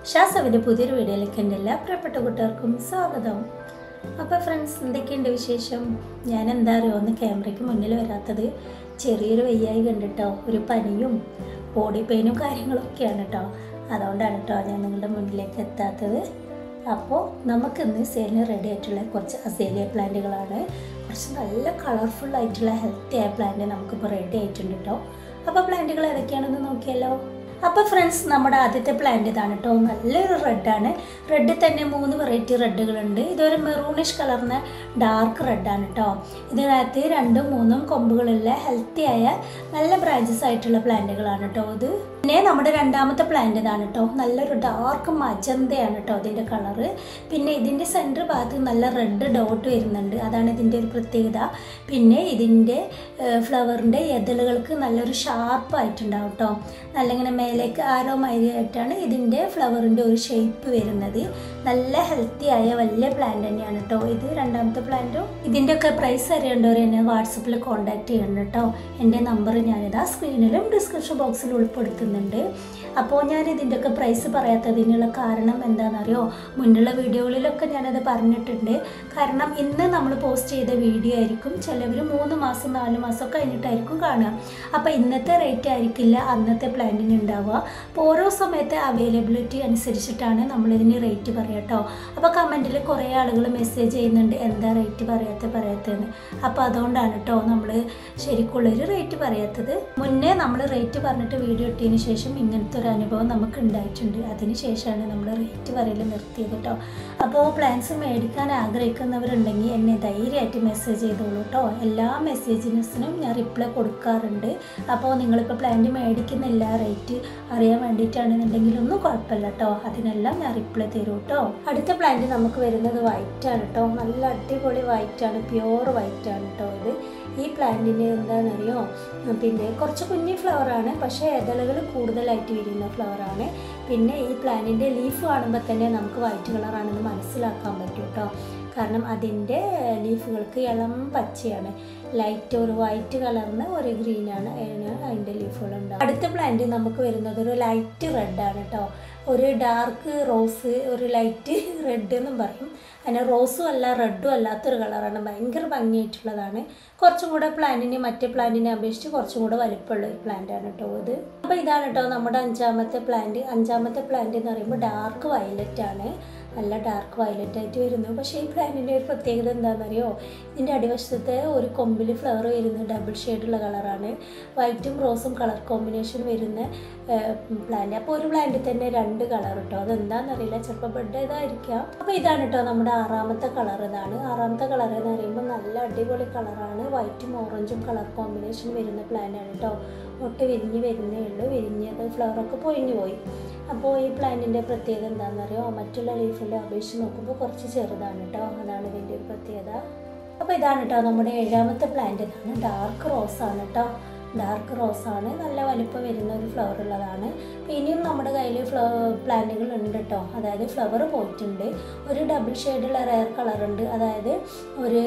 ഷാസവിൻ്റെ പുതിയൊരു വീഡിയോയിലേക്ക് എൻ്റെ എല്ലാ പ്രിയപ്പെട്ട കൂട്ടുകാർക്കും സ്വാഗതം. അപ്പോൾ ഫ്രണ്ട്സ്, എന്തൊക്കെയുണ്ട് വിശേഷം? ഞാൻ എന്താ അറിയോ ഒന്ന് ക്യാമറയ്ക്ക് മുന്നിൽ വരാത്തത്, ചെറിയൊരു വയ്യായി കണ്ടിട്ടോ, ഒരു പനിയും ബോഡി പെയിനും കാര്യങ്ങളൊക്കെയാണ് കേട്ടോ. അതുകൊണ്ടാണ് കേട്ടോ ഞാൻ നിങ്ങളുടെ മുന്നിലേക്ക് എത്താത്തത്. അപ്പോൾ നമുക്കിന്ന് സെയിലിന് റെഡി ആയിട്ടുള്ള കുറച്ച് അസേലിയ പ്ലാന്റുകളാണ്. കുറച്ച് നല്ല കളർഫുൾ ആയിട്ടുള്ള ഹെൽത്തി ആയ പ്ലാന്റ് നമുക്കിപ്പോൾ റെഡി ആയിട്ടുണ്ട് കേട്ടോ. അപ്പോൾ പ്ലാന്റുകൾ ഏതൊക്കെയാണെന്ന് നോക്കിയാലോ. അപ്പോൾ ഫ്രണ്ട്സ്, നമ്മുടെ ആദ്യത്തെ പ്ലാന്റ് ഇതാണ് കേട്ടോ. നല്ലൊരു റെഡാണ്. റെഡിൽ തന്നെ 3 വെറൈറ്റി റെഡുകളുണ്ട്. ഇതൊരു മെറൂണിഷ് കളറിന് ഡാർക്ക് റെഡാണ് കേട്ടോ. ഇതിനകത്ത് 2ഉം 3ഉം കൊമ്പുകളുള്ള ഹെൽത്തി ആയ നല്ല ബ്രാഞ്ചസ് ആയിട്ടുള്ള പ്ലാന്റുകളാണ് കേട്ടോ ഇത്. പിന്നെ നമ്മുടെ രണ്ടാമത്തെ പ്ലാന്റ് ഇതാണ് കേട്ടോ. നല്ലൊരു ഡാർക്ക് മജന്തയാണ് കേട്ടോ ഇതിൻ്റെ കളറ്. പിന്നെ ഇതിൻ്റെ സെൻറ്റർ ഭാഗത്ത് നല്ല റെഡ് ഡോട്ട് വരുന്നുണ്ട്, അതാണ് ഇതിൻ്റെ ഒരു പ്രത്യേകത. പിന്നെ ഇതിൻ്റെ ഫ്ലവറിൻ്റെ എതളുകൾക്ക് നല്ലൊരു ഷാർപ്പായിട്ടുണ്ടാവും കേട്ടോ. നല്ല ഇങ്ങനെ മേലേക്ക് ആരോ മരിയായിട്ടാണ് ഇതിൻ്റെ ഫ്ലവറിൻ്റെ ഒരു ഷേപ്പ് വരുന്നത്. നല്ല ഹെൽത്തി ആയ വലിയ പ്ലാന്റ് തന്നെയാണ് കേട്ടോ ഇത്. രണ്ടാമത്തെ പ്ലാന്റും ഇതിൻ്റെയൊക്കെ പ്രൈസ് അറിയേണ്ടവർ എന്നെ വാട്സപ്പിൽ കോൺടാക്ട് ചെയ്യണം കേട്ടോ. എൻ്റെ നമ്പർ ഞാനിതാ സ്ക്രീനിലും ഡിസ്ക്രിപ്ഷൻ ബോക്സിലും ഉൾപ്പെടുത്തുന്നുണ്ട്. അപ്പോൾ ഞാൻ ഇതിൻ്റെയൊക്കെ പ്രൈസ് പറയാത്തതിനുള്ള കാരണം എന്താണെന്നറിയോ, മുന്നുള്ള വീഡിയോകളിലൊക്കെ ഞാനത് പറഞ്ഞിട്ടുണ്ട്. കാരണം ഇന്ന് നമ്മൾ പോസ്റ്റ് ചെയ്ത വീഡിയോ ആയിരിക്കും ചിലവർ 3 മാസം 4 മാസം കഴിഞ്ഞിട്ടായിരിക്കും കാണുക. അപ്പോൾ ഇന്നത്തെ റേറ്റ് ആയിരിക്കില്ല അന്നത്തെ പ്ലാന്റിന് ഉണ്ടാവുക. അപ്പോൾ ഓരോ സമയത്തെ അവൈലബിലിറ്റി അനുസരിച്ചിട്ടാണ് നമ്മളിതിന് റേറ്റ് പറയുക കേട്ടോ. അപ്പോൾ കമൻറ്റിൽ കുറേ ആളുകൾ മെസ്സേജ് ചെയ്യുന്നുണ്ട് എന്താ റേറ്റ് പറയാത്തതെന്ന്. അപ്പോൾ അതുകൊണ്ടാണ് കേട്ടോ നമ്മൾ ശരിക്കുള്ളൊരു റേറ്റ് പറയാത്തത്. മുന്നേ നമ്മൾ റേറ്റ് പറഞ്ഞിട്ട് വീഡിയോ ഇട്ടതിന് ശേഷം ഇങ്ങനത്തെ ഒരു അനുഭവം നമുക്ക് ഉണ്ടായിട്ടുണ്ട്. അതിന് ശേഷമാണ് നമ്മൾ റേറ്റ് പറയൽ നിർത്തിയത് കേട്ടോ. അപ്പോൾ പ്ലാൻസ് മേടിക്കാൻ ആഗ്രഹിക്കുന്നവരുണ്ടെങ്കിൽ എന്നെ ധൈര്യമായിട്ട് മെസ്സേജ് ചെയ്തോളൂ കേട്ടോ. എല്ലാ മെസ്സേജിനും ഞാൻ റിപ്ലൈ കൊടുക്കാറുണ്ട്. അപ്പോൾ നിങ്ങളിപ്പോൾ പ്ലാന്റ് മേടിക്കുന്നില്ല, റേറ്റ് അറിയാൻ വേണ്ടിയിട്ടാണെന്നുണ്ടെങ്കിൽ ഒന്നും കുഴപ്പമില്ല കേട്ടോ, അതിനെല്ലാം ഞാൻ റിപ്ലൈ തരും കേട്ടോ. അടുത്ത പ്ലാന്റ് നമുക്ക് വരുന്നത് വൈറ്റാണ് കേട്ടോ. നല്ല അടിപൊളി വൈറ്റാണ്, പ്യുവർ വൈറ്റാണ് കേട്ടോ ഇത്. ഈ പ്ലാന്റിന് എന്താണെന്നറിയോ, പിന്നെ കുറച്ച് കുഞ്ഞി ഫ്ലവറാണ്, പക്ഷേ ഇതളുകൾ കൂടുതലായിട്ട് വിരിയുന്ന ഫ്ലവറാണ്. പിന്നെ ഈ പ്ലാന്റിൻ്റെ ലീഫ് കാണുമ്പോൾ തന്നെ നമുക്ക് വൈറ്റ് കളറാണെന്ന് മനസ്സിലാക്കാൻ പറ്റും കേട്ടോ. കാരണം അതിൻ്റെ ലീഫുകൾക്ക് ഇളം പച്ചയാണ്, ലൈറ്റ് ഒരു വൈറ്റ് കളറിന് ഒരു ഗ്രീനാണ് അതിൻ്റെ ലീഫുകളുണ്ടാവും. അടുത്ത പ്ലാന്റ് നമുക്ക് വരുന്നത് ഒരു ലൈറ്റ് റെഡാണ് കേട്ടോ. ഒരു ഡാർക്ക് റോസ്, ഒരു ലൈറ്റ് റെഡ് എന്നും പറയും. അതിന് റോസും അല്ല റെഡും അല്ലാത്തൊരു കളറാണ്, ഭയങ്കര ഭംഗിയായിട്ടുള്ളതാണ്. കുറച്ചും കൂടെ പ്ലാന്റിന് മറ്റേ പ്ലാന്റിനെ അപേക്ഷിച്ച് കുറച്ചും കൂടെ വലിപ്പമുള്ള ഒരു പ്ലാന്റാണ് കേട്ടോ ഇത്. അപ്പോൾ ഇതാണ് കേട്ടോ നമ്മുടെ അഞ്ചാമത്തെ പ്ലാന്റ്. അഞ്ചാമത്തെ പ്ലാന്റ് എന്ന് പറയുമ്പോൾ ഡാർക്ക് വയലറ്റ് ആണ്, നല്ല ഡാർക്ക് വയലറ്റ് ആയിട്ട് വരുന്നു. പക്ഷേ ഈ പ്ലാന്റിൻ്റെ ഒരു പ്രത്യേകത എന്താണെന്നറിയോ, ഇതിൻ്റെ അടിവശത്തെ ഒരു കൊമ്പിൽ ഫ്ലവർ വരുന്നത് ഡബിൾ ഷെയ്ഡുള്ള കളറാണ്. വൈറ്റും റോസും കളർ കോമ്പിനേഷൻ വരുന്ന പ്ലാന്റ്. അപ്പോൾ ഒരു പ്ലാന്റിൽ തന്നെ 2 കളർ കേട്ടോ. അതെന്താണെന്നറിയില്ല, ചിലപ്പോൾ ബെഡ് ഇതായിരിക്കാം. അപ്പോൾ ഇതാണ് കേട്ടോ നമ്മുടെ 6ാമത്തെ കളർ. ഇതാണ് 6ാമത്തെ കളർ എന്ന് പറയുമ്പോൾ നല്ല അടിപൊളി കളറാണ്. വൈറ്റും ഓറഞ്ചും കളർ കോമ്പിനേഷൻ വരുന്ന പ്ലാന്റാണ് കേട്ടോ. ഒട്ട് വിരിഞ്ഞ് വരുന്നേ ഉള്ളൂ, വിരിഞ്ഞത് ഫ്ലവറൊക്കെ പൊഴിഞ്ഞു പോയി. അപ്പോൾ ഈ പ്ലാന്റിൻ്റെ പ്രത്യേകത എന്താണെന്നറിയോ, മറ്റുള്ള ലീഫിൻ്റെ അപേക്ഷിച്ച് നോക്കുമ്പോൾ കുറച്ച് ചെറുതാണ് കേട്ടോ, അതാണ് ഇതിൻ്റെ ഒരു പ്രത്യേകത. അപ്പോൾ ഇതാണ് കേട്ടോ നമ്മുടെ 7ാമത്തെ പ്ലാന്റ്. ഇതാണ് ഡാർക്ക് റോസാണ് കേട്ടോ. ഡാർക്ക് റോസാണ്, നല്ല വലിപ്പം വരുന്ന ഒരു ഫ്ലവർ ഉള്ളതാണ്. അപ്പോൾ ഇനിയും നമ്മുടെ കയ്യിൽ പ്ലാന്റുകൾ ഉണ്ട് കേട്ടോ, അതായത് ഫ്ലവർ പോയിട്ടുണ്ട്. ഒരു ഡബിൾ ഷെയ്ഡുള്ള റെയർ കളറുണ്ട്, അതായത് ഒരു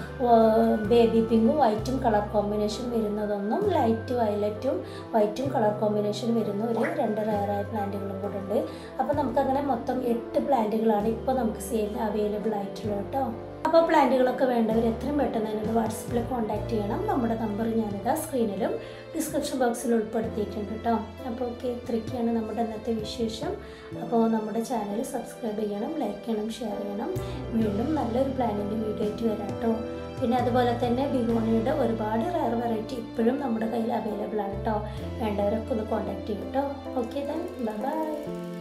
ബേബി പിങ്കും വൈറ്റും കളർ കോമ്പിനേഷൻ വരുന്നതൊന്നും, ലൈറ്റ് വയലറ്റും വൈറ്റും കളർ കോമ്പിനേഷൻ വരുന്ന ഒരു 2 റെയറായ പ്ലാന്റുകളും കൂടെ ഉണ്ട്. അപ്പോൾ നമുക്കങ്ങനെ മൊത്തം 8 പ്ലാന്റുകളാണ് ഇപ്പോൾ നമുക്ക് സെയിലിന് അവൈലബിൾ ആയിട്ടുള്ളത് കേട്ടോ. അപ്പോൾ പ്ലാന്റുകളൊക്കെ വേണ്ടവർ എത്രയും പെട്ടെന്ന് തന്നെ വാട്സപ്പിൽ കോൺടാക്ട് ചെയ്യണം. നമ്മുടെ നമ്പർ ഞാനിതാ സ്ക്രീനിലും ഡിസ്ക്രിപ്ഷൻ ബോക്സിൽ ഉൾപ്പെടുത്തിയിട്ടുണ്ട് കേട്ടോ. അപ്പോൾ ഓക്കെ, ഇത്രയൊക്കെയാണ് നമ്മുടെ ഇന്നത്തെ വിശേഷം. അപ്പോൾ നമ്മുടെ ചാനൽ സബ്സ്ക്രൈബ് ചെയ്യണം, ലൈക്ക് ചെയ്യണം, ഷെയർ ചെയ്യണം. വീണ്ടും നല്ലൊരു പ്ലാനിൻ്റെ വീഡിയോ ആയിട്ട് വരാം കേട്ടോ. പിന്നെ അതുപോലെ തന്നെ ബിഗോണിയുടെ ഒരുപാട് റയർ വെറൈറ്റി ഇപ്പോഴും നമ്മുടെ കയ്യിൽ അവൈലബിൾ ആണ് കേട്ടോ. വേണ്ടവരൊക്കെ ഒന്ന് കോൺടാക്ട് ചെയ്യും കേട്ടോ. Okay then by.